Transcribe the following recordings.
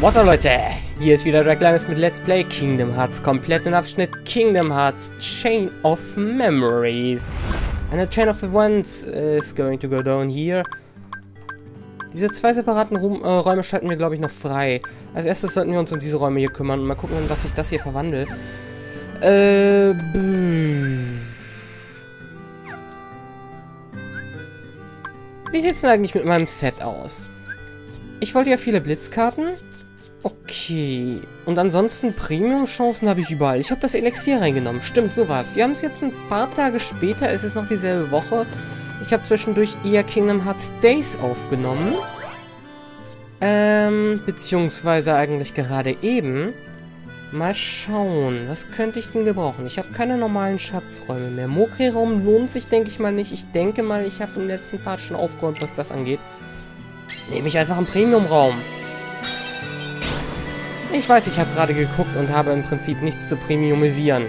Was up, Leute? Hier ist wieder Draglinus mit Let's Play Kingdom Hearts, komplett im Abschnitt Kingdom Hearts Chain of Memories. Eine Chain of Events is going to go down here. Diese zwei separaten Räume schalten wir, glaube ich, noch frei. Als erstes sollten wir uns um diese Räume hier kümmern und mal gucken, in was sich das hier verwandelt. Wie sieht es denn eigentlich mit meinem Set aus? Ich wollte ja viele Blitzkarten. Okay. Und ansonsten Premium-Chancen habe ich überall. Ich habe das Elixier reingenommen. Stimmt, so war's. Wir haben es jetzt ein paar Tage später. Es ist noch dieselbe Woche. Ich habe zwischendurch eher Kingdom Hearts Days aufgenommen. Beziehungsweise eigentlich gerade eben. Mal schauen. Was könnte ich denn gebrauchen? Ich habe keine normalen Schatzräume mehr. Mokri-Raum lohnt sich, denke ich mal, nicht. Ich denke mal, ich habe im letzten Part schon aufgeräumt, was das angeht. Nehme ich einfach einen Premium-Raum. Ich weiß, ich habe gerade geguckt und habe im Prinzip nichts zu premiumisieren.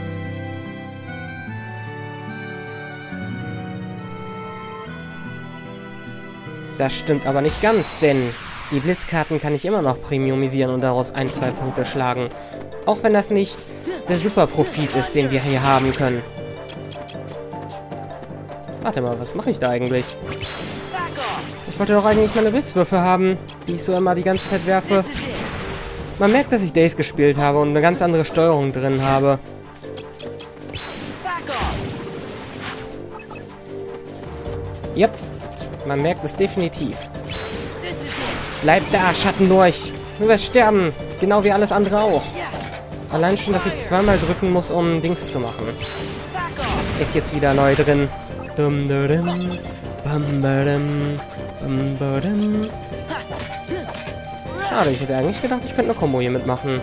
Das stimmt aber nicht ganz, denn die Blitzkarten kann ich immer noch premiumisieren und daraus 1-2 Punkte schlagen. Auch wenn das nicht der Super-Profit ist, den wir hier haben können. Warte mal, was mache ich da eigentlich? Ich wollte doch eigentlich meine Blitzwürfe haben, die ich so immer die ganze Zeit werfe. Man merkt, dass ich Days gespielt habe und eine ganz andere Steuerung drin habe. Yep, man merkt es definitiv. Bleibt da, Schatten durch. Du wirst sterben, genau wie alles andere auch. Allein schon, dass ich zweimal drücken muss, um Dings zu machen. Ist jetzt wieder neu drin. Schade, ich hätte eigentlich gedacht, ich könnte eine Combo hier mitmachen.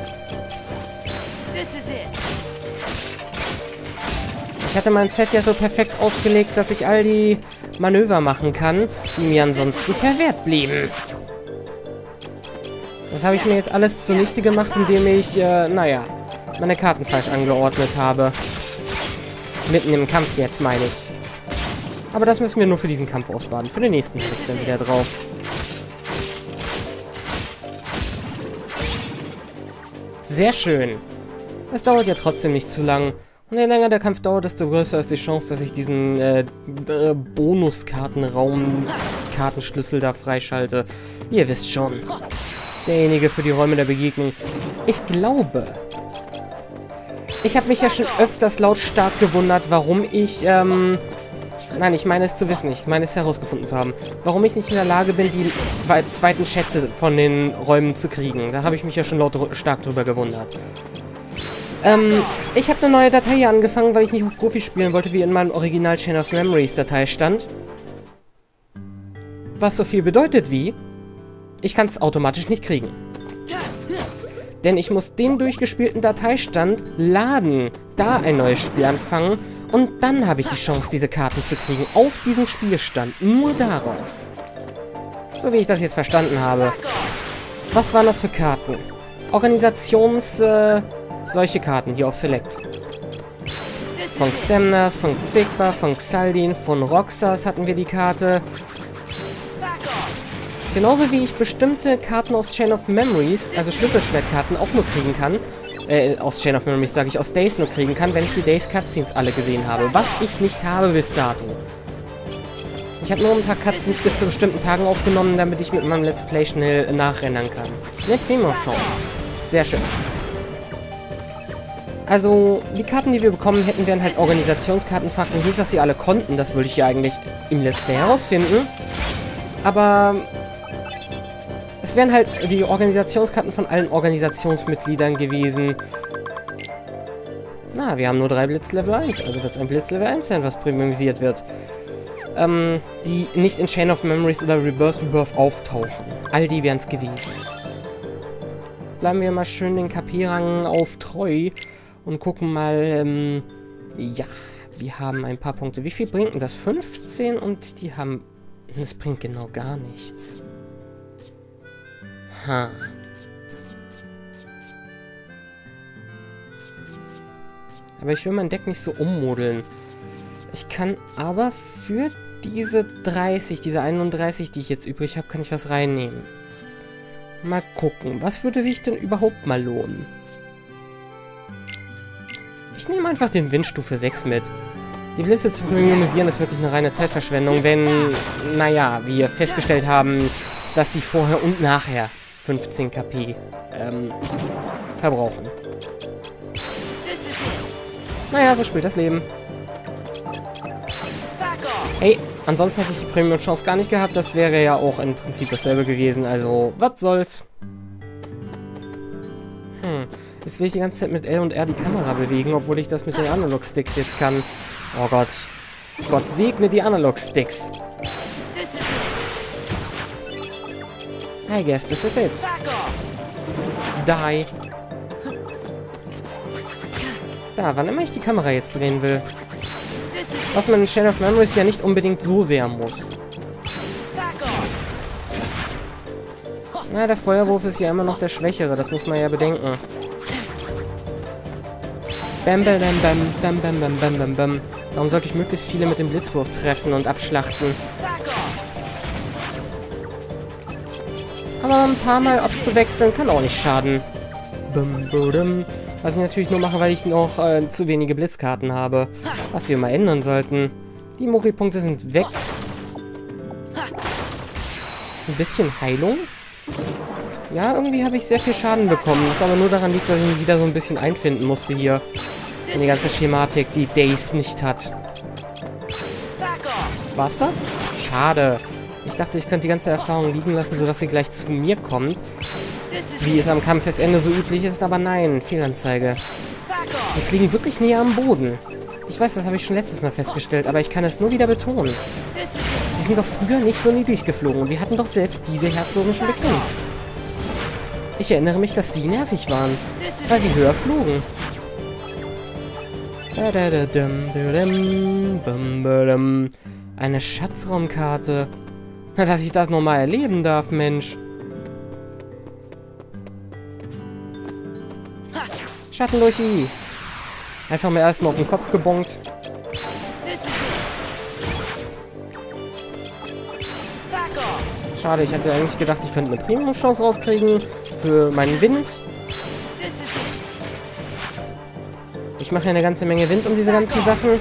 Ich hatte mein Set ja so perfekt ausgelegt, dass ich all die Manöver machen kann, die mir ansonsten verwehrt blieben. Das habe ich mir jetzt alles zunichte gemacht, indem ich, naja, meine Karten falsch angeordnet habe. Mitten im Kampf jetzt, meine ich. Aber das müssen wir nur für diesen Kampf ausbaden. Für den nächsten habe ich es dann wieder drauf. Sehr schön. Es dauert ja trotzdem nicht zu lang. Und je länger der Kampf dauert, desto größer ist die Chance, dass ich diesen Bonuskartenraum, Kartenschlüssel da freischalte. Ihr wisst schon. Derjenige für die Räume der Begegnung. Ich glaube... Ich habe mich ja schon öfters lautstark gewundert, warum ich, Nein, ich meine es zu wissen. Ich meine es herausgefunden zu haben. Warum ich nicht in der Lage bin, die zweiten Schätze von den Räumen zu kriegen. Da habe ich mich ja schon stark drüber gewundert. Ich habe eine neue Datei hier angefangen, weil ich nicht auf Profi spielen wollte, wie in meinem Original Chain of Memories Datei stand. Was so viel bedeutet wie, ich kann es automatisch nicht kriegen. Denn ich muss den durchgespielten Dateistand laden, da ein neues Spiel anfangen und dann habe ich die Chance, diese Karten zu kriegen. Auf diesen Spielstand. Nur darauf. So wie ich das jetzt verstanden habe. Was waren das für Karten? Solche Karten hier auf Select. Von Xemnas, von Xigbar, von Xaldin, von Roxas hatten wir die Karte. Genauso wie ich bestimmte Karten aus Chain of Memories, also Schlüsselschwertkarten, auch nur kriegen kann. Aus Chain of Memories sage ich, aus Days nur kriegen kann, wenn ich die Days Cutscenes alle gesehen habe. Was ich nicht habe bis dato. Ich habe nur ein paar Cutscenes bis zu bestimmten Tagen aufgenommen, damit ich mit meinem Let's Play schnell nachrennen kann. Eine Premium-Chance. Sehr schön. Also, die Karten, die wir bekommen hätten, wären halt Organisationskarten. Fragt mich nicht, was sie alle konnten. Das würde ich ja eigentlich im Let's Play herausfinden. Aber... es wären halt die Organisationskarten von allen Organisationsmitgliedern gewesen. Na, wir haben nur 3 Blitz Level 1, also wird es ein Blitz Level 1 sein, was premiumisiert wird. Die nicht in Chain of Memories oder Rebirth auftauchen. All die wären es gewesen. Bleiben wir mal schön den KP-Rang auf treu und gucken mal, ja, wir haben ein paar Punkte. Wie viel bringt denn das? 15 und die haben... das bringt genau gar nichts. Ha. Aber ich will mein Deck nicht so ummodeln. Ich kann aber für diese 30, diese 31, die ich jetzt übrig habe, kann ich was reinnehmen. Mal gucken, was würde sich denn überhaupt mal lohnen? Ich nehme einfach den Wind Stufe 6 mit. Die Blitze zu premiumisieren ist wirklich eine reine Zeitverschwendung, wenn, naja, wir festgestellt haben, dass die vorher und nachher 15 KP verbrauchen. Naja, so spielt das Leben. Hey, ansonsten hätte ich die Premium-Chance gar nicht gehabt. Das wäre ja auch im Prinzip dasselbe gewesen. Also, was soll's? Jetzt will ich die ganze Zeit mit L und R die Kamera bewegen, obwohl ich das mit den Analog-Sticks jetzt kann. Oh Gott. Gott segne die Analog-Sticks. I guess this is it. Die. Da, wann immer ich die Kamera jetzt drehen will. Was man in Chain of Memories ja nicht unbedingt so sehr muss. Na, der Feuerwurf ist ja immer noch der Schwächere, das muss man ja bedenken. Bam, bam, bam, bam, bam, bam, bam, bam, bam. Darum sollte ich möglichst viele mit dem Blitzwurf treffen und abschlachten. Aber ein paar Mal abzuwechseln kann auch nicht schaden. Was ich natürlich nur mache, weil ich noch zu wenige Blitzkarten habe. Was wir mal ändern sollten. Die Mori-Punkte sind weg. Ein bisschen Heilung. Ja, irgendwie habe ich sehr viel Schaden bekommen. Was aber nur daran liegt, dass ich mich wieder so ein bisschen einfinden musste hier. In die ganze Schematik, die Days nicht hat. War's das? Schade. Ich dachte, ich könnte die ganze Erfahrung liegen lassen, sodass sie gleich zu mir kommt. Wie es am Kampfesende so üblich ist, aber nein, Fehlanzeige. Die fliegen wirklich näher am Boden. Ich weiß, das habe ich schon letztes Mal festgestellt, aber ich kann es nur wieder betonen. Die sind doch früher nicht so niedrig geflogen und wir hatten doch selbst diese Herzlosen schon bekämpft. Ich erinnere mich, dass sie nervig waren, weil sie höher flogen. Eine Schatzraumkarte. Na, dass ich das nochmal erleben darf, Mensch. Schattenleuchi. Einfach mal erstmal auf den Kopf gebonkt. Schade, ich hatte eigentlich gedacht, ich könnte eine Premium-Chance rauskriegen für meinen Wind. Ich mache ja eine ganze Menge Wind um diese ganzen Sachen.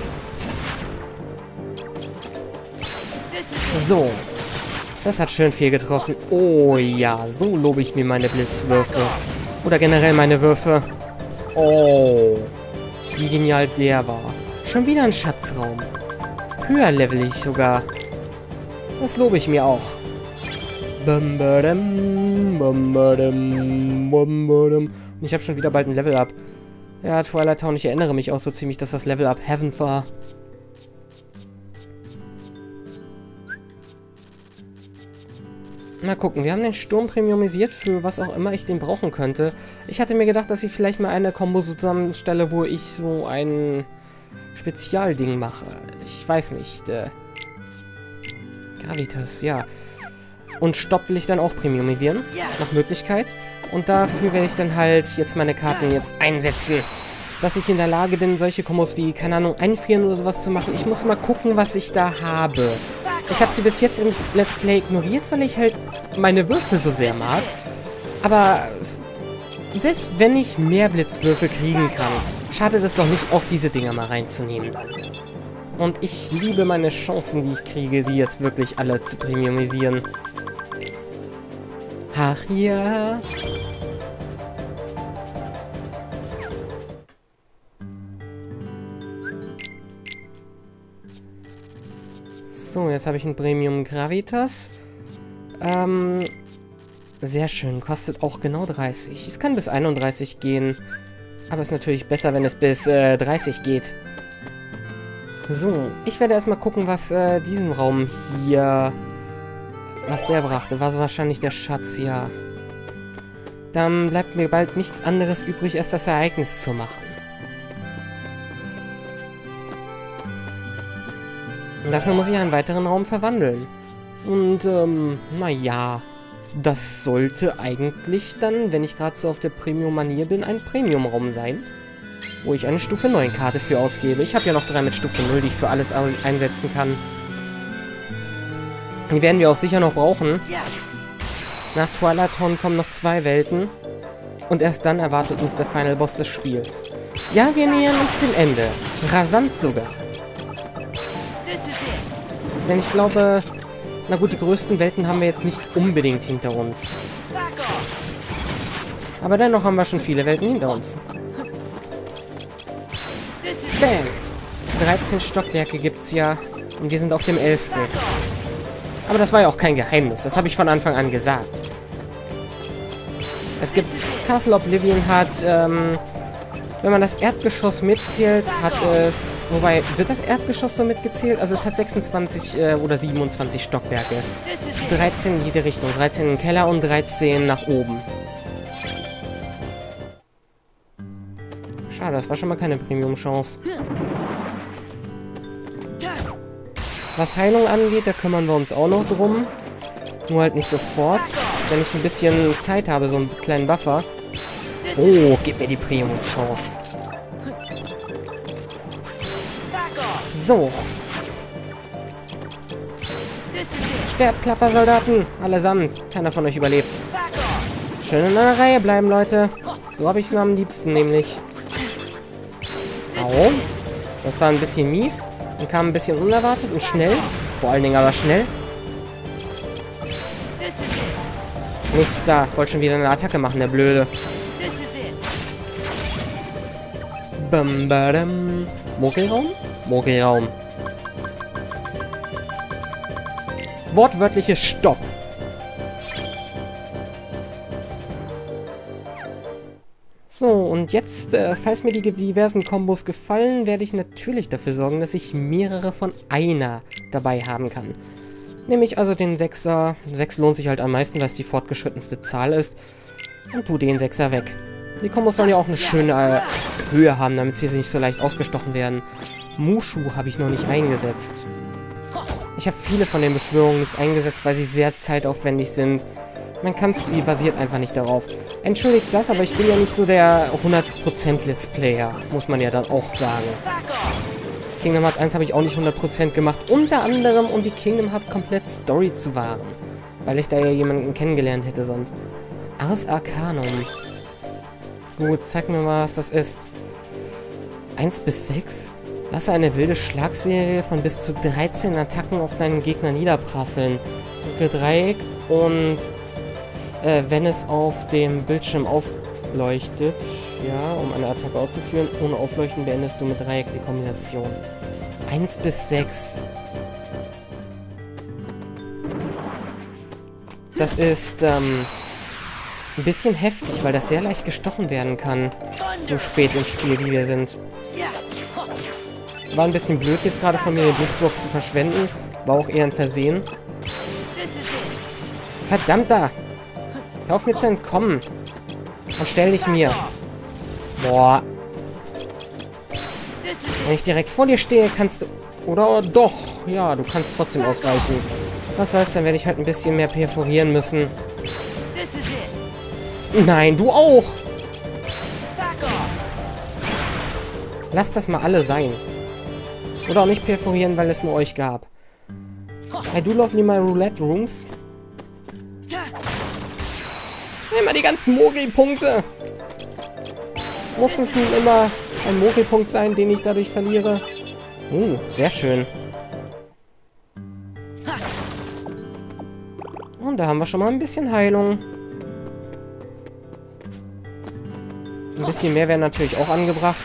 So. Das hat schön viel getroffen. Oh ja, so lobe ich mir meine Blitzwürfe. Oder generell meine Würfe. Oh. Wie genial der war. Schon wieder ein Schatzraum. Höher level ich sogar. Das lobe ich mir auch. Und ich habe schon wieder bald ein Level-Up. Ja, Twilight Town, ich erinnere mich auch so ziemlich, dass das Level-Up Heaven war. Na gucken, wir haben den Sturm premiumisiert für was auch immer ich den brauchen könnte. Ich hatte mir gedacht, dass ich vielleicht mal eine Kombo zusammenstelle, wo ich so ein Spezialding mache. Ich weiß nicht. Gravitas, ja. Und Stopp will ich dann auch premiumisieren, nach Möglichkeit. Und dafür werde ich dann halt jetzt meine Karten jetzt einsetzen. Dass ich in der Lage bin, solche Kombos wie, keine Ahnung, einfrieren oder sowas zu machen. Ich muss mal gucken, was ich da habe. Ich habe sie bis jetzt im Let's Play ignoriert, weil ich halt meine Würfel so sehr mag. Aber selbst wenn ich mehr Blitzwürfel kriegen kann, schadet es doch nicht, auch diese Dinger mal reinzunehmen dann. Und ich liebe meine Chancen, die ich kriege, die jetzt wirklich alle zu premiumisieren. Ach ja. So, jetzt habe ich ein Premium Gravitas. Sehr schön. Kostet auch genau 30. Es kann bis 31 gehen. Aber ist natürlich besser, wenn es bis 30 geht. So, ich werde erstmal gucken, was diesen Raum hier... Was der brachte. War so wahrscheinlich der Schatz, ja. Dann bleibt mir bald nichts anderes übrig, als das Ereignis zu machen. Und dafür muss ich einen weiteren Raum verwandeln. Und, naja, das sollte eigentlich dann, wenn ich gerade so auf der Premium-Manier bin, ein Premium-Raum sein, wo ich eine Stufe 9 Karte für ausgebe. Ich habe ja noch 3 mit Stufe 0, die ich für alles einsetzen kann. Die werden wir auch sicher noch brauchen. Nach Twilight Town kommen noch 2 Welten. Und erst dann erwartet uns der Final Boss des Spiels. Ja, wir nähern uns dem Ende. Rasant sogar. Denn ich glaube, na gut, die größten Welten haben wir jetzt nicht unbedingt hinter uns. Aber dennoch haben wir schon viele Welten hinter uns. Bangs. 13 Stockwerke gibt's ja. Und wir sind auf dem 11. Aber das war ja auch kein Geheimnis. Das habe ich von Anfang an gesagt. Es gibt... Castle Oblivion hat, wenn man das Erdgeschoss mitzählt, hat es... Wobei, wird das Erdgeschoss so mitgezählt? Also es hat 26 oder 27 Stockwerke. 13 in jede Richtung. 13 im Keller und 13 nach oben. Schade, das war schon mal keine Premium-Chance. Was Heilung angeht, da kümmern wir uns auch noch drum. Nur halt nicht sofort. Wenn ich ein bisschen Zeit habe, so einen kleinen Buffer. Oh, gib mir die Premium-Chance. So. Sterbt, Klappersoldaten. Allesamt. Keiner von euch überlebt. Schön in einer Reihe bleiben, Leute. So habe ich ihn am liebsten, nämlich. Au. Das war ein bisschen mies. Und kam ein bisschen unerwartet und schnell. Vor allen Dingen aber schnell. Nichts da. Wollte schon wieder eine Attacke machen, der Blöde. Bam, badam. Mogelraum? Mogelraum. Wortwörtliches Stopp. So, und jetzt, falls mir die diversen Kombos gefallen, werde ich natürlich dafür sorgen, dass ich mehrere von einer dabei haben kann. Nämlich also den 6er. 6 lohnt sich halt am meisten, weil es die fortgeschrittenste Zahl ist. Und tu den 6er weg. Die Kombos sollen ja auch eine schöne Höhe haben, damit sie nicht so leicht ausgestochen werden. Mushu habe ich noch nicht eingesetzt. Ich habe viele von den Beschwörungen nicht eingesetzt, weil sie sehr zeitaufwendig sind. Mein Kampfstil basiert einfach nicht darauf. Entschuldigt das, aber ich bin ja nicht so der 100% Let's Player, muss man ja dann auch sagen. Kingdom Hearts 1 habe ich auch nicht 100% gemacht, unter anderem, um die Kingdom Hearts komplett Story zu wahren. Weil ich da ja jemanden kennengelernt hätte sonst. Ars Arcanum. Gut, zeig mir mal, was das ist. 1 bis 6? Lasse eine wilde Schlagserie von bis zu 13 Attacken auf deinen Gegner niederprasseln. Drücke Dreieck und wenn es auf dem Bildschirm aufleuchtet, ja, um eine Attacke auszuführen, ohne Aufleuchten beendest du mit Dreieck die Kombination. 1 bis 6. Das ist ein bisschen heftig, weil das sehr leicht gestochen werden kann. So spät im Spiel, wie wir sind. War ein bisschen blöd jetzt gerade von mir, den Blitzwurf zu verschwenden. War auch eher ein Versehen. Verdammter! Hör auf mir zu entkommen. Und stell dich mir. Boah. Wenn ich direkt vor dir stehe, kannst du... Oder doch. Ja, du kannst trotzdem ausweichen. Was heißt, dann werde ich halt ein bisschen mehr perforieren müssen. Nein, du auch! Lasst das mal alle sein. Oder auch nicht perforieren, weil es nur euch gab. I do lovely my roulette rooms. Immer die ganzen Mogel-Punkte. Muss es immer ein Mogel-Punkt sein, den ich dadurch verliere? Sehr schön. Und da haben wir schon mal ein bisschen Heilung. Ein bisschen mehr wäre natürlich auch angebracht.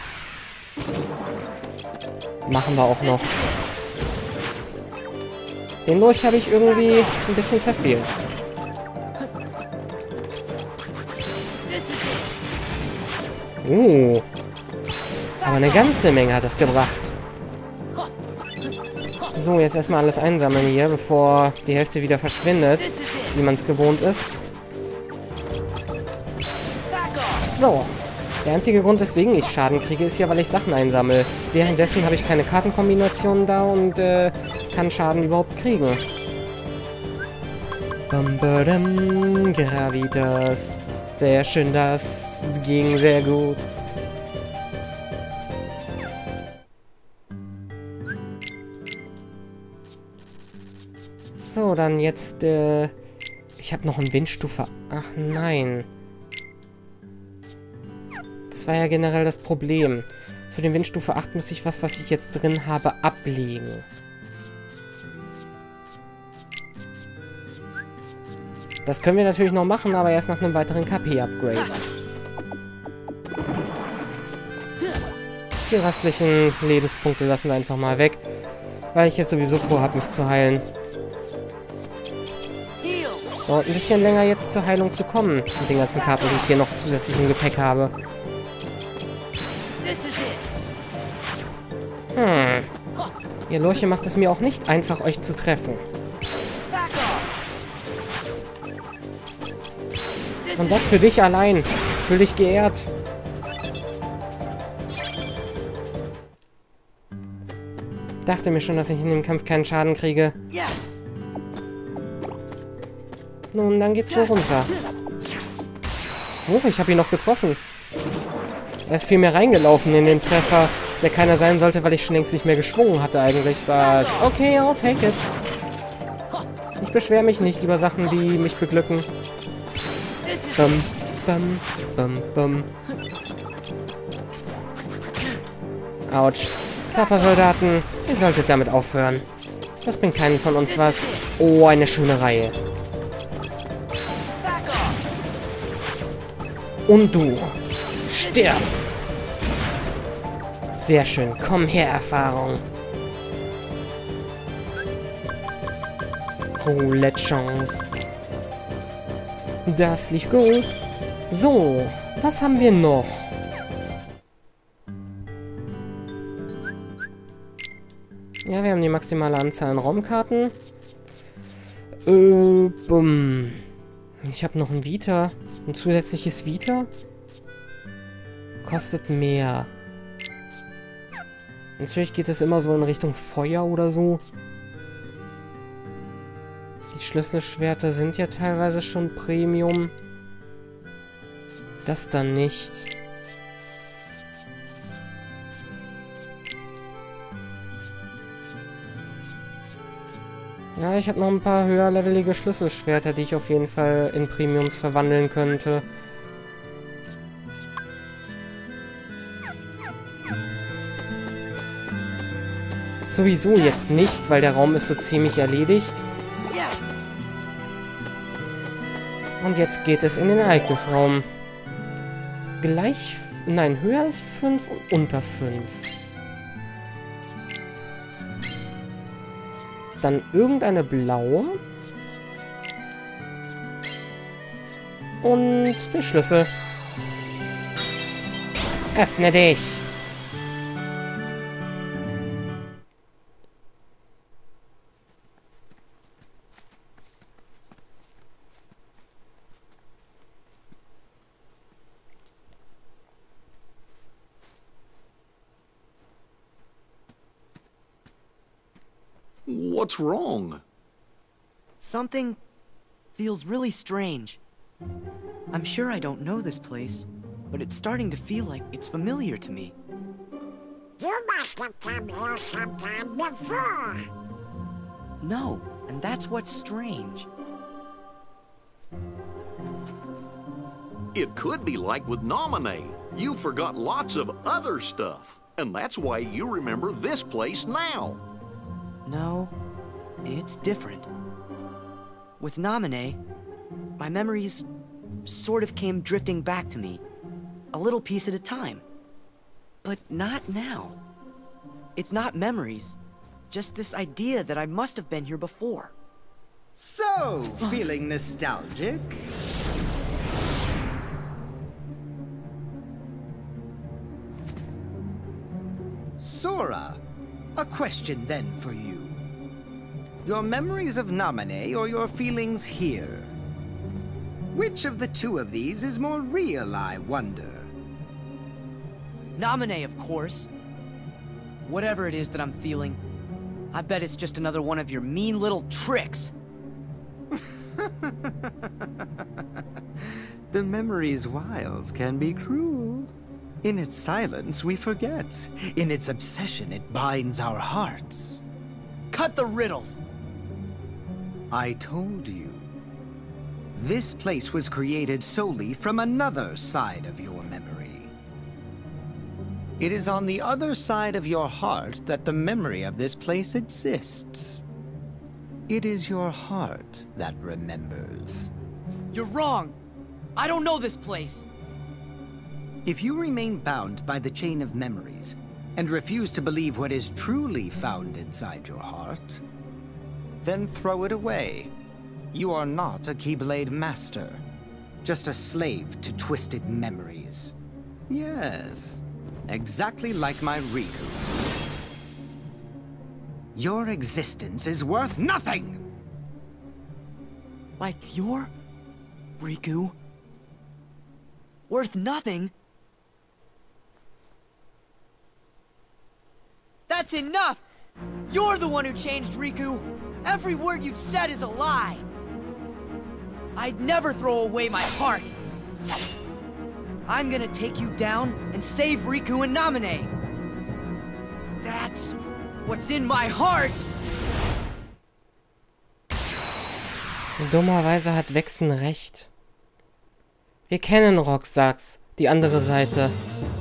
Machen wir auch noch. Den Lurch habe ich irgendwie ein bisschen verfehlt. Aber eine ganze Menge hat das gebracht. So, jetzt erstmal alles einsammeln hier, bevor die Hälfte wieder verschwindet, wie man es gewohnt ist. So. Der einzige Grund, weswegen ich Schaden kriege, ist ja, weil ich Sachen einsammle. Währenddessen habe ich keine Kartenkombinationen da und kann Schaden überhaupt kriegen. Gravitas. Sehr schön, das ging sehr gut. So, dann jetzt, Ich habe noch einen Windstufe... Ach nein. Das war ja generell das Problem. Für den Windstufe 8 muss ich was ich jetzt drin habe, ablegen. Das können wir natürlich noch machen, aber erst nach einem weiteren KP-Upgrade. Die restlichen Lebenspunkte lassen wir einfach mal weg, weil ich jetzt sowieso vorhabe, mich zu heilen. Dauert ein bisschen länger jetzt zur Heilung zu kommen, mit den ganzen Karten, die ich hier noch zusätzlich im Gepäck habe. Ihr Lorche macht es mir auch nicht einfach, euch zu treffen. Und das für dich allein. Fühl dich geehrt. Dachte mir schon, dass ich in dem Kampf keinen Schaden kriege. Nun, dann geht's wohl runter. Oh, ich habe ihn noch getroffen. Er ist viel mehr reingelaufen in den Treffer, der keiner sein sollte, weil ich schon längst nicht mehr geschwungen hatte eigentlich. But okay, I'll take it. Ich beschwere mich nicht über Sachen, die mich beglücken. Bum, bum, bum, bum. Autsch. Körpersoldaten, ihr solltet damit aufhören. Das bringt keinen von uns was. Oh, eine schöne Reihe. Und du. Stirb. Sehr schön. Komm her, Erfahrung. Roulette Chance. Das lief gut. So, was haben wir noch? Ja, wir haben die maximale Anzahl an Raumkarten. Bumm. Ich habe noch ein Vita. Ein zusätzliches Vita. Kostet mehr. Natürlich geht es immer so in Richtung Feuer oder so. Die Schlüsselschwerter sind ja teilweise schon Premium. Das dann nicht. Ja, ich habe noch ein paar höherlevelige Schlüsselschwerter, die ich auf jeden Fall in Premiums verwandeln könnte. Sowieso jetzt nicht, weil der Raum ist so ziemlich erledigt. Und jetzt geht es in den Ereignisraum. Gleich... Nein, höher als 5 und unter 5. Dann irgendeine blaue. Und der Schlüssel. Öffne dich! What's wrong? Something feels really strange. I'm sure I don't know this place, but it's starting to feel like it's familiar to me. You must have come here sometime before. No, and that's what's strange. It could be like with Nominee. You forgot lots of other stuff, and that's why you remember this place now. No, it's different. With Nominee, my memories sort of came drifting back to me, a little piece at a time. But not now. It's not memories, just this idea that I must have been here before. So, feeling nostalgic? Sora, a question then for you. Your memories of Nominee or your feelings here? Which of the two of these is more real, I wonder? Nominee, of course. Whatever it is that I'm feeling, I bet it's just another one of your mean little tricks. The memory's wiles can be cruel. In its silence, we forget. In its obsession, it binds our hearts. Cut the riddles. I told you. This place was created solely from another side of your memory. It is on the other side of your heart that the memory of this place exists. It is your heart that remembers. You're wrong. I don't know this place. If you remain bound by the chain of memories and refuse to believe what is truly found inside your heart, then throw it away. You are not a Keyblade master, just a slave to twisted memories. Yes, exactly like my Riku. Your existence is worth nothing! Like your Riku? Worth nothing? That's enough! You're the one who changed Riku! Every word you've said is a lie! I'd never throw away my heart! I'm gonna take you down and save Riku and Namine! That's what's in my heart! Dummerweise hat Vexen recht. Wir kennen Roxas, die andere Seite.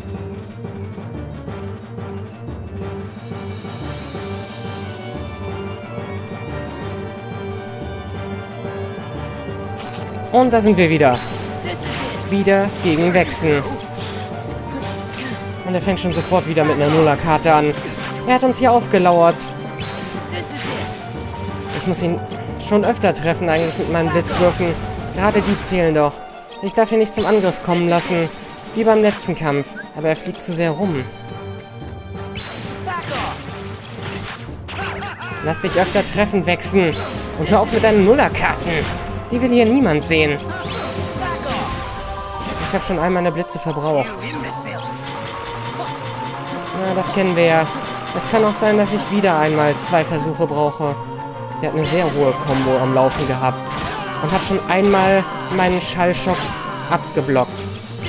Und da sind wir wieder. Wieder gegen Vexen. Und er fängt schon sofort wieder mit einer Nuller-Karte an. Er hat uns hier aufgelauert. Ich muss ihn schon öfter treffen eigentlich mit meinen Blitzwürfen. Gerade die zählen doch. Ich darf ihn nicht zum Angriff kommen lassen. Wie beim letzten Kampf. Aber er fliegt zu sehr rum. Lass dich öfter treffen, Vexen. Und hör auf mit deinen Nuller-Karten. Die will hier niemand sehen. Ich habe schon all meine Blitze verbraucht. Na, das kennen wir ja. Es kann auch sein, dass ich wieder einmal 2 Versuche brauche. Der hat eine sehr hohe Combo am Laufen gehabt. Und hat schon einmal meinen Schallschock abgeblockt.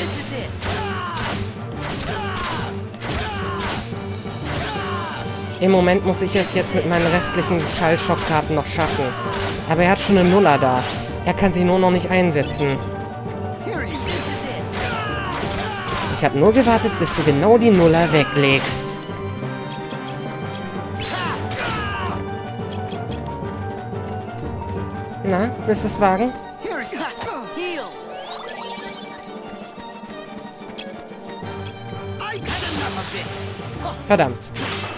Im Moment muss ich es jetzt mit meinen restlichen Schallschockkarten noch schaffen. Aber er hat schon eine Nuller da. Er kann sie nur noch nicht einsetzen. Ich habe nur gewartet, bis du genau die Nuller weglegst. Na, willst du es wagen? Verdammt.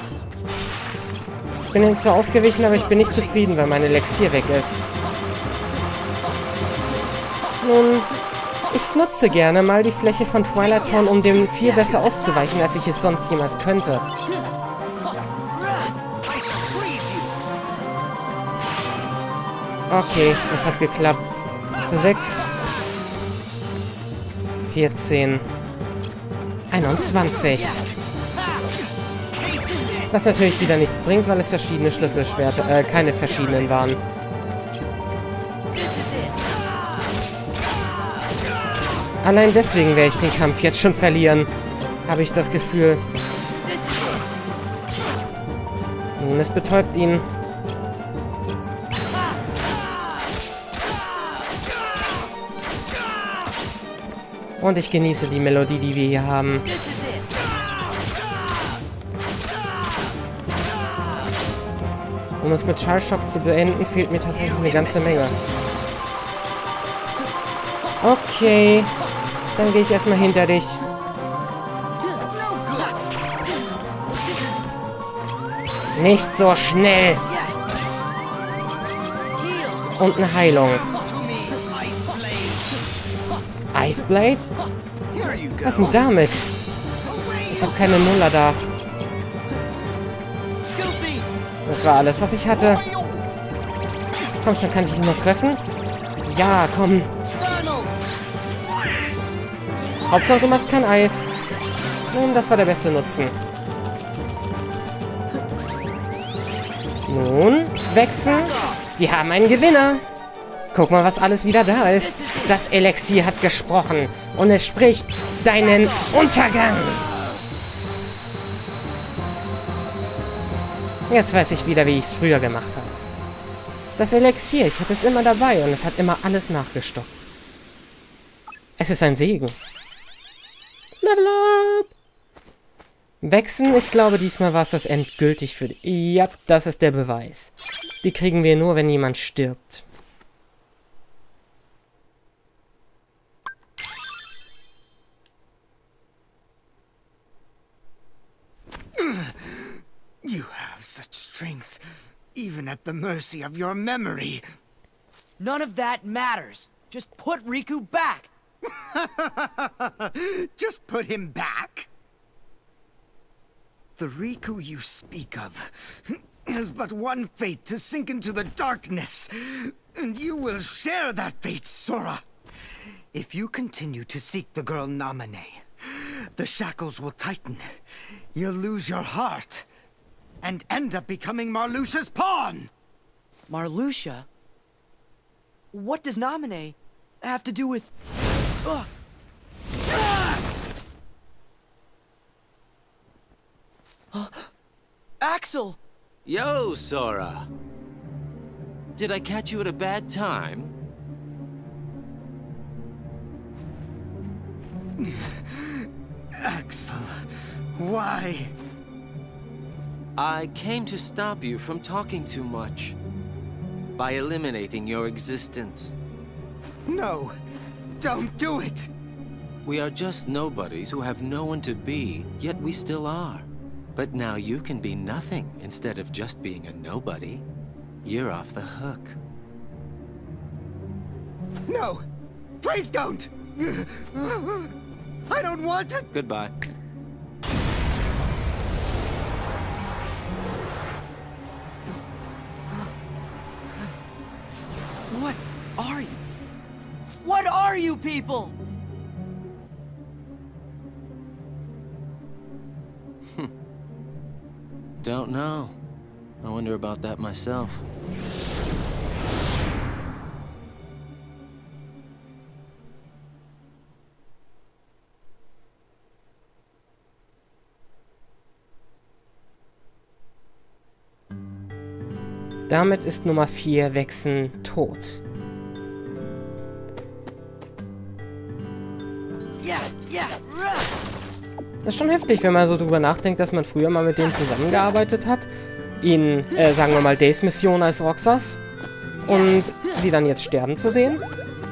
Ich bin ihm zwar ausgewichen, aber ich bin nicht zufrieden, weil mein Elixier weg ist. Nun, ich nutze gerne mal die Fläche von Twilight Town, um dem viel besser auszuweichen, als ich es sonst jemals könnte. Okay, das hat geklappt. 6, 14, 21. Was natürlich wieder nichts bringt, weil es verschiedene Schlüsselschwerter, keine verschiedenen waren. Allein deswegen werde ich den Kampf jetzt schon verlieren, habe ich das Gefühl. Nun, es betäubt ihn. Und ich genieße die Melodie, die wir hier haben. Um es mit Schallschock zu beenden, fehlt mir tatsächlich eine ganze Menge. Okay, dann gehe ich erstmal hinter dich. Nicht so schnell. Und eine Heilung. Iceblade? Was denn damit? Ich habe keine Nuller da. Das war alles, was ich hatte. Komm schon, kann ich ihn noch treffen? Ja, komm. Hauptsache, du machst kein Eis. Nun, das war der beste Nutzen. Nun, Vexen. Wir haben einen Gewinner. Guck mal, was alles wieder da ist. Das Elixier hat gesprochen. Und es spricht deinen Untergang. Jetzt weiß ich wieder, wie ich es früher gemacht habe. Das Elixier, ich hatte es immer dabei und es hat immer alles nachgestockt. Es ist ein Segen. Level up! Wechseln, ich glaube, diesmal war es das endgültig für die... Ja, das ist der Beweis. Die kriegen wir nur, wenn jemand stirbt. You have such strength, even at the mercy of your memory. None of that matters. Just put Riku back. Just put him back? The Riku you speak of has but one fate, to sink into the darkness. And you will share that fate, Sora. If you continue to seek the girl Namine, the shackles will tighten. You'll lose your heart and end up becoming Marluxia's pawn. Marluxia? What does Namine have to do with... Axel! Yo, Sora. Did I catch you at a bad time? Axel, why? I came to stop you from talking too much. By eliminating your existence. No, don't do it! We are just nobodies who have no one to be, yet we still are. But now you can be nothing instead of just being a nobody. You're off the hook. No! Please don't! I don't want it! Goodbye. What are you? What are you people? Don't know. I wonder about that myself. Damit ist Nummer 4 Wechseln tot. Das ist schon heftig, wenn man so drüber nachdenkt, dass man früher mal mit denen zusammengearbeitet hat. In, sagen wir mal, Days Mission als Roxas. Und sie dann jetzt sterben zu sehen.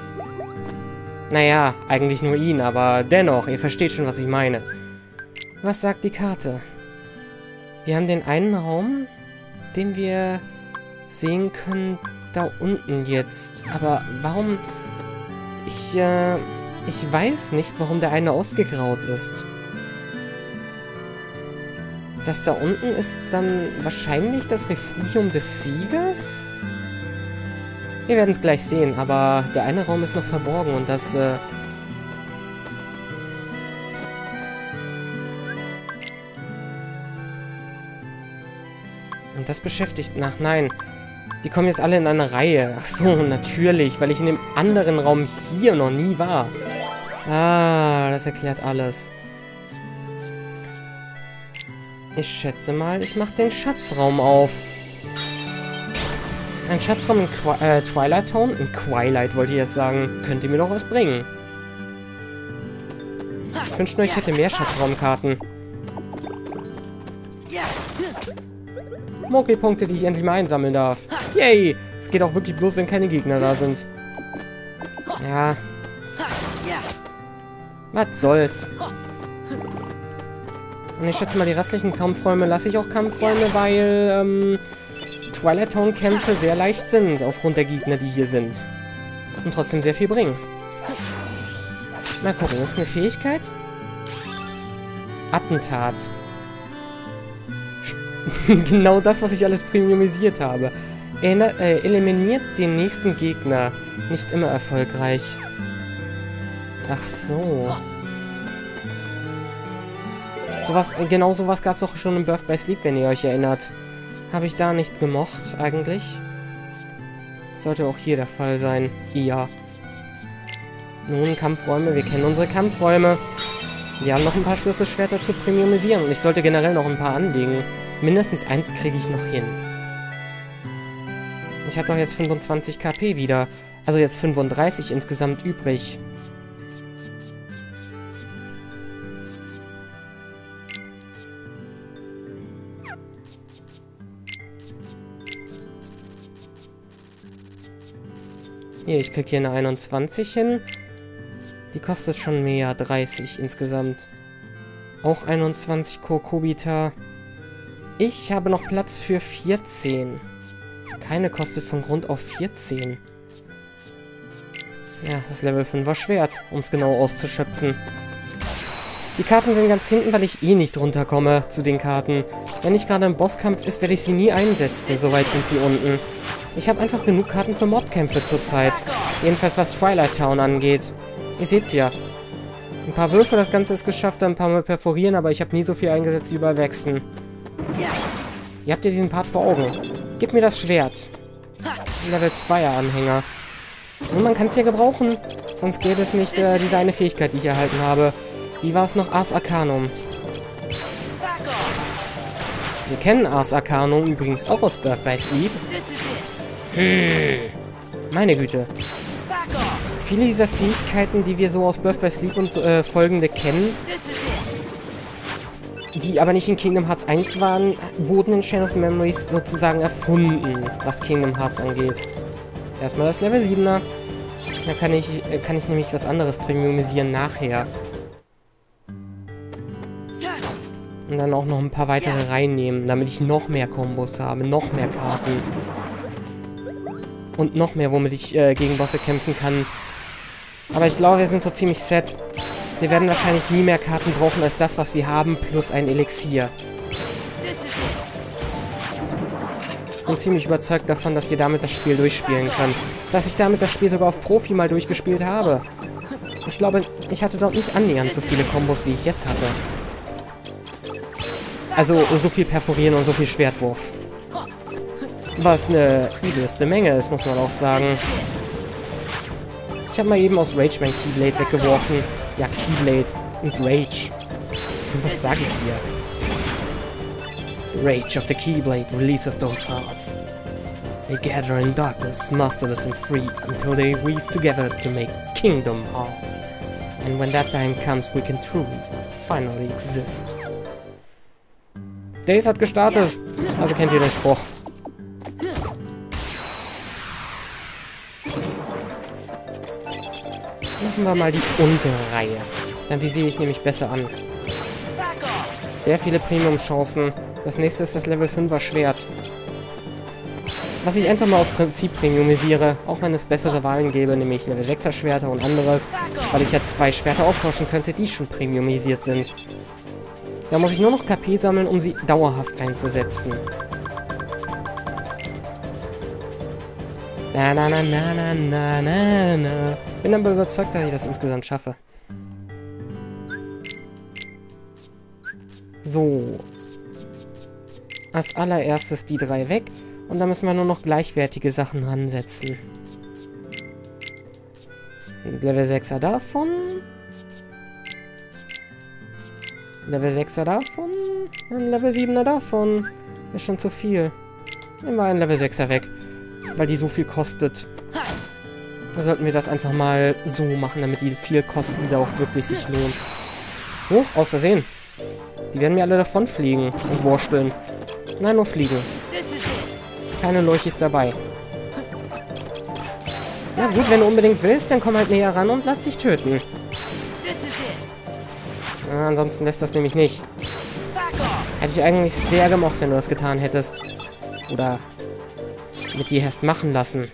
Naja, eigentlich nur ihn, aber dennoch, ihr versteht schon, was ich meine. Was sagt die Karte? Wir haben den einen Raum, den wir sehen können, da unten jetzt. Aber warum... Ich weiß nicht, warum der eine ausgegraut ist. Das da unten ist dann wahrscheinlich das Refugium des Siegers? Wir werden es gleich sehen, aber der eine Raum ist noch verborgen und das, Und das beschäftigt... Ach nein, die kommen jetzt alle in eine Reihe. Ach so, natürlich, weil ich in dem anderen Raum hier noch nie war. Ah, das erklärt alles. Ich schätze mal, ich mache den Schatzraum auf. Ein Schatzraum in Twilight Town? In Twilight wollte ich jetzt sagen. Könnte mir doch was bringen. Ich wünschte nur, ich hätte mehr Schatzraumkarten. Monkey-Punkte, die ich endlich mal einsammeln darf. Yay! Es geht auch wirklich bloß, wenn keine Gegner da sind. Ja. Was soll's. Und ich schätze mal, die restlichen Kampfräume lasse ich auch Kampfräume, weil Twilight Town Kämpfe sehr leicht sind, aufgrund der Gegner, die hier sind. Und trotzdem sehr viel bringen. Mal gucken, ist es eine Fähigkeit? Attentat. Genau das, was ich alles premiumisiert habe. Eliminiert den nächsten Gegner. Nicht immer erfolgreich. Ach so. Genau sowas gab es doch schon im Birth by Sleep, wenn ihr euch erinnert. Habe ich da nicht gemocht, eigentlich. Sollte auch hier der Fall sein. Ja. Nun, Kampfräume. Wir kennen unsere Kampfräume. Wir haben noch ein paar Schlüsselschwerter zu premiumisieren. Und ich sollte generell noch ein paar anlegen. Mindestens eins kriege ich noch hin. Ich habe doch jetzt 25 KP wieder. Also jetzt 35 insgesamt übrig. Hier, ich krieg hier eine 21 hin. Die kostet schon mehr, 30 insgesamt. Auch 21 Kokobita. Ich habe noch Platz für 14. Keine kostet von Grund auf 14. Ja, das Level 5er Schwert, um es genau auszuschöpfen. Die Karten sind ganz hinten, weil ich eh nicht runterkomme zu den Karten. Wenn nicht gerade im Bosskampf ist, werde ich sie nie einsetzen. Soweit sind sie unten. Ich habe einfach genug Karten für Mobkämpfe zurzeit. Jedenfalls was Twilight Town angeht. Ihr seht's ja. Ein paar Würfe, das Ganze ist geschafft, ein paar Mal perforieren, aber ich habe nie so viel eingesetzt wie bei Wechseln. Ihr habt ja diesen Part vor Augen. Gib mir das Schwert. Level 2er Anhänger. Nun, man kann es ja gebrauchen. Sonst gäbe es nicht diese eine Fähigkeit, die ich erhalten habe. Wie war es noch? Ars Arcanum. Wir kennen Ars Arcanum übrigens auch aus Birth by Sleep. Meine Güte. Viele dieser Fähigkeiten, die wir so aus Birth by Sleep und folgende kennen, die aber nicht in Kingdom Hearts 1 waren, wurden in Chain of Memories sozusagen erfunden, was Kingdom Hearts angeht. Erstmal das Level 7er. Da kann ich nämlich was anderes premiumisieren nachher. Und dann auch noch ein paar weitere reinnehmen, damit ich noch mehr Kombos habe, noch mehr Karten. Und noch mehr, womit ich gegen Bosse kämpfen kann. Aber ich glaube, wir sind so ziemlich set. Wir werden wahrscheinlich nie mehr Karten brauchen als das, was wir haben, plus ein Elixier. Ich bin ziemlich überzeugt davon, dass wir damit das Spiel durchspielen können. Dass ich damit das Spiel sogar auf Profi mal durchgespielt habe. Ich glaube, ich hatte dort nicht annähernd so viele Kombos, wie ich jetzt hatte. Also so viel Perforieren und so viel Schwertwurf. Was eine übelste Menge ist, muss man auch sagen. Ich habe mal eben aus Rage mein Keyblade weggeworfen. Ja, Keyblade und Rage. Was sage ich hier? Rage of the Keyblade releases those hearts. They gather in darkness, masterless and free, until they weave together to make Kingdom Hearts. And when that time comes, we can truly, finally exist. Days hat gestartet, also kennt ihr den Spruch. Machen wir mal die untere Reihe. Dann visiere ich nämlich besser an. Sehr viele Premium-Chancen. Das nächste ist das Level 5er Schwert. Was ich einfach mal aus Prinzip premiumisiere, auch wenn es bessere Wahlen gäbe, nämlich Level 6er Schwerter und anderes, weil ich ja 2 Schwerter austauschen könnte, die schon premiumisiert sind. Da muss ich nur noch KP sammeln, um sie dauerhaft einzusetzen. Na na na na na na na na. Bin aber überzeugt, dass ich das insgesamt schaffe. So. Als allererstes die 3 weg. Und dann müssen wir nur noch gleichwertige Sachen ransetzen. Level 6er davon. Level 6er davon. Und Level 7er davon. Ist schon zu viel. Nehmen wir einen Level 6er weg. Weil die so viel kostet. Da sollten wir das einfach mal so machen, damit die viel kosten, die da auch wirklich sich lohnt. Oh, aus Versehen. Die werden mir alle davon fliegen und wursteln. Nein, nur fliegen. Keine Leuchis dabei. Na gut, wenn du unbedingt willst, dann komm halt näher ran und lass dich töten. Ja, ansonsten lässt das nämlich nicht. Hätte ich eigentlich sehr gemocht, wenn du das getan hättest. Oder mit dir hast machen lassen.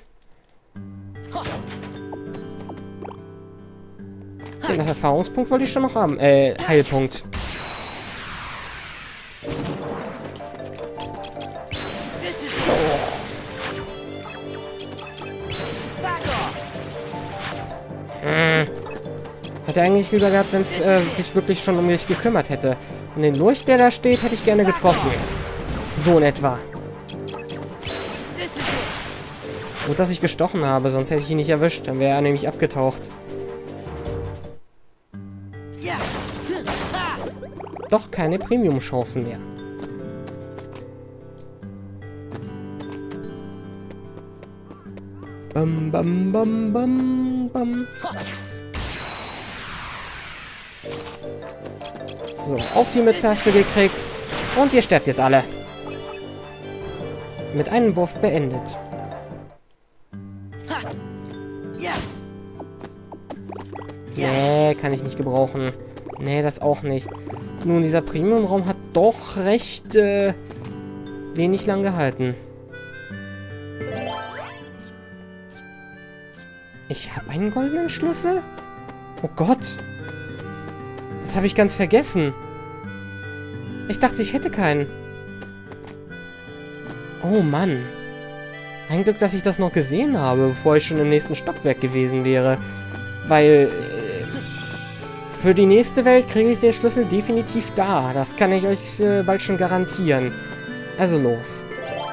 Den Erfahrungspunkt wollte ich schon noch haben. Heilpunkt. So. Hätte eigentlich lieber gehabt, wenn es sich wirklich schon um mich gekümmert hätte. Und den Lurch, der da steht, hätte ich gerne getroffen. So in etwa. Gut, dass ich gestochen habe, sonst hätte ich ihn nicht erwischt. Dann wäre er nämlich abgetaucht. Doch keine Premium-Chancen mehr. Bam, bam, bam, bam, bam. So, auf die Mütze hast du gekriegt. Und ihr sterbt jetzt alle. Mit einem Wurf beendet. Nee, kann ich nicht gebrauchen. Nee, das auch nicht. Nun, dieser Premium-Raum hat doch recht wenig lang gehalten. Ich habe einen goldenen Schlüssel? Oh Gott. Das habe ich ganz vergessen. Ich dachte, ich hätte keinen. Oh Mann. Ein Glück, dass ich das noch gesehen habe, bevor ich schon im nächsten Stockwerk gewesen wäre. Weil für die nächste Welt kriege ich den Schlüssel definitiv da. Das kann ich euch bald schon garantieren. Also los.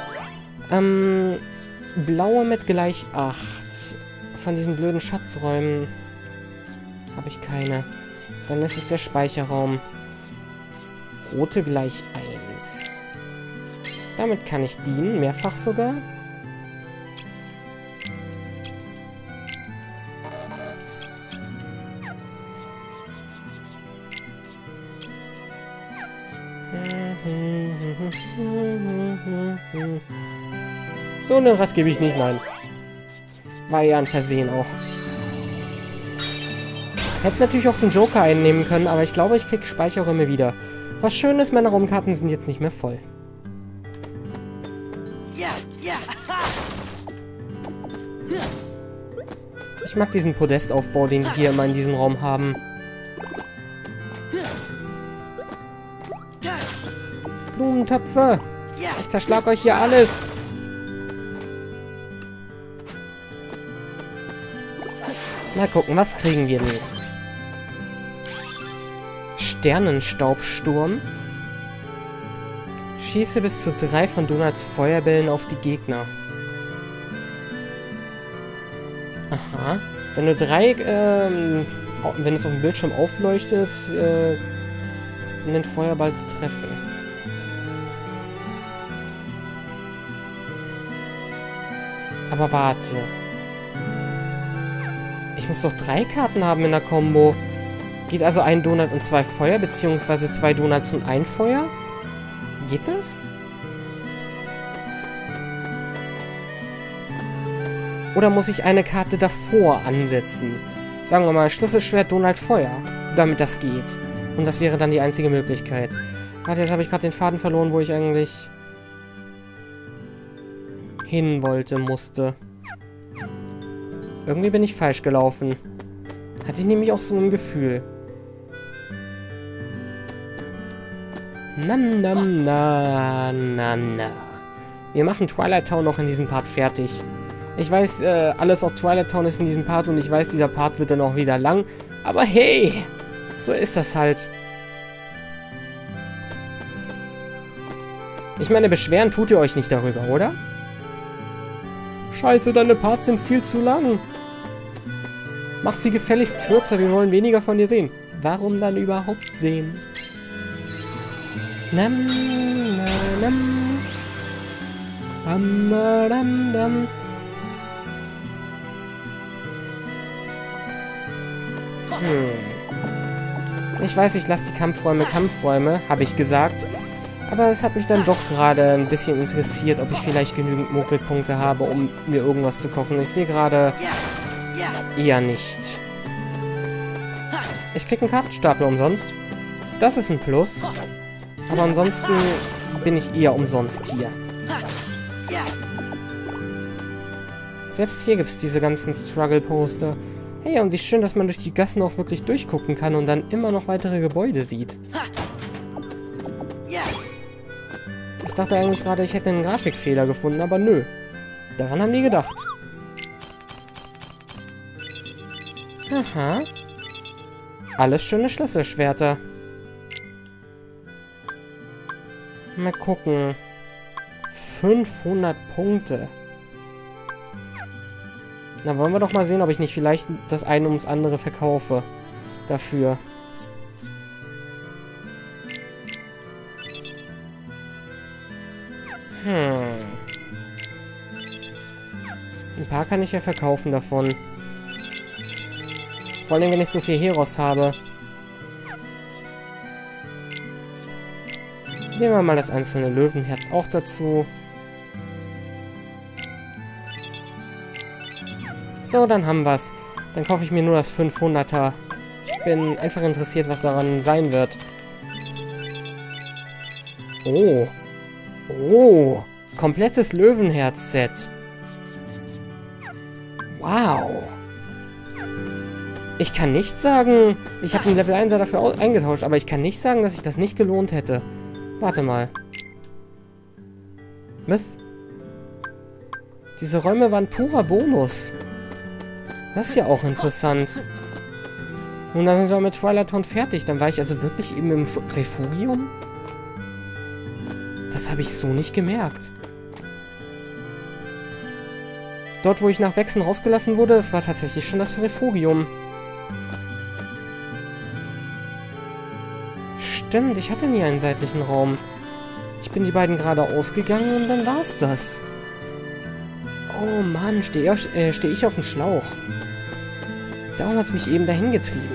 Blaue mit gleich 8. Von diesen blöden Schatzräumen habe ich keine. Dann ist es der Speicherraum. Rote gleich 1. Damit kann ich dienen, mehrfach sogar. So einen Rest gebe ich nicht, nein. War ja ein Versehen auch. Hätte natürlich auch den Joker einnehmen können, aber ich glaube, ich kriege Speicherräume wieder. Was schön ist, meine Raumkarten sind jetzt nicht mehr voll. Ich mag diesen Podestaufbau, den die hier immer in diesem Raum haben. Blumentöpfe! Ich zerschlag euch hier alles! Mal gucken, was kriegen wir denn? Sternenstaubsturm. Schieße bis zu 3 von Donuts Feuerbällen auf die Gegner. Aha. Wenn du 3, wenn es auf dem Bildschirm aufleuchtet, um den Feuerball zu treffen. Aber warte. Ich muss doch 3 Karten haben in der Combo. Geht also ein Donut und 2 Feuer, beziehungsweise 2 Donuts und 1 Feuer? Geht das? Oder muss ich eine Karte davor ansetzen? Sagen wir mal, Schlüsselschwert, Donut, Feuer. Damit das geht. Und das wäre dann die einzige Möglichkeit. Warte, jetzt habe ich gerade den Faden verloren, wo ich eigentlich hin musste. Irgendwie bin ich falsch gelaufen. Hatte ich nämlich auch so ein Gefühl. Nam, nam, na, na, na. Wir machen Twilight Town noch in diesem Part fertig. Ich weiß, alles aus Twilight Town ist in diesem Part und ich weiß, dieser Part wird dann auch wieder lang. Aber hey, so ist das halt. Ich meine, beschweren tut ihr euch nicht darüber, oder? Scheiße, deine Parts sind viel zu lang. Mach sie gefälligst kürzer, wir wollen weniger von dir sehen. Warum dann überhaupt sehen? Nam, na, nam. Dam, dam, dam. Ich weiß, ich lasse die Kampfräume, habe ich gesagt. Aber es hat mich dann doch gerade ein bisschen interessiert, ob ich vielleicht genügend Mogelpunkte habe, um mir irgendwas zu kaufen. Ich sehe gerade eher nicht. Ich kriege einen Kartenstapel umsonst. Das ist ein Plus. Aber ansonsten bin ich eher umsonst hier. Selbst hier gibt es diese ganzen Struggle-Poster. Hey, und wie schön, dass man durch die Gassen auch wirklich durchgucken kann und dann immer noch weitere Gebäude sieht. Ich dachte eigentlich gerade, ich hätte einen Grafikfehler gefunden, aber nö. Daran haben die gedacht. Aha. Alles schöne Schlüsselschwerter. Mal gucken. 500 Punkte. Na, wollen wir doch mal sehen, ob ich nicht vielleicht das eine ums andere verkaufe. Dafür. Ein paar kann ich ja verkaufen davon. Vor allem, wenn ich so viel Heros habe. Nehmen wir mal das einzelne Löwenherz auch dazu. So, dann haben wir's. Dann kaufe ich mir nur das 500er. Ich bin einfach interessiert, was daran sein wird. Oh. Oh. Komplettes Löwenherz-Set. Wow. Ich kann nicht sagen, ich habe den Level 1er dafür eingetauscht, aber ich kann nicht sagen, dass sich das nicht gelohnt hätte. Warte mal. Was? Diese Räume waren purer Bonus. Das ist ja auch interessant. Nun, dann sind wir mit Twilight Town fertig. Dann war ich also wirklich eben im Refugium? Das habe ich so nicht gemerkt. Dort, wo ich nach Wechseln rausgelassen wurde, das war tatsächlich schon das Refugium. Stimmt, ich hatte nie einen seitlichen Raum. Ich bin die beiden gerade ausgegangen und dann war's das. Oh Mann, stehe ich auf dem Schlauch. Darum hat's mich eben dahin getrieben.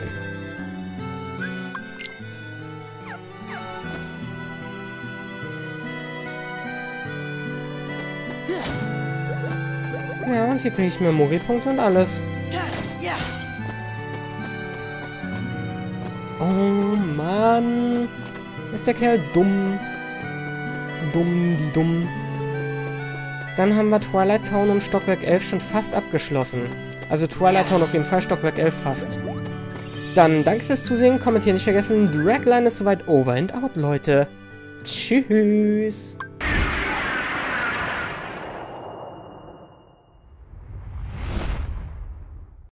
Ja, und hier kriege ich Memory-Punkte und alles. Oh Mann. Ist der Kerl dumm. Dumm. Dann haben wir Twilight Town und Stockwerk 11 schon fast abgeschlossen. Also Twilight Town auf jeden Fall, Stockwerk 11 fast. Dann danke fürs Zusehen, kommentieren nicht vergessen. Dragline ist soweit over and out, Leute. Tschüss.